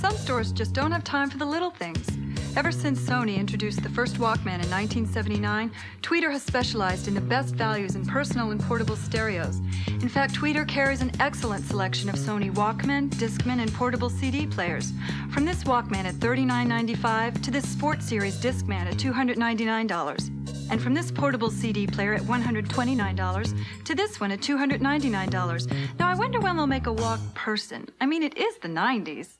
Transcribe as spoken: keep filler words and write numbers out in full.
some stores just don't have time for the little things. Ever since Sony introduced the first Walkman in nineteen seventy-nine, Tweeter has specialized in the best values in personal and portable stereos. In fact, Tweeter carries an excellent selection of Sony Walkman, Discman, and portable C D players. From this Walkman at thirty-nine ninety-five to this Sport Series Discman at two hundred ninety-nine dollars. And from this portable C D player at one hundred twenty-nine dollars to this one at two hundred ninety-nine dollars. Now, I wonder when they'll make a Walk Person. I mean, it is the nineties.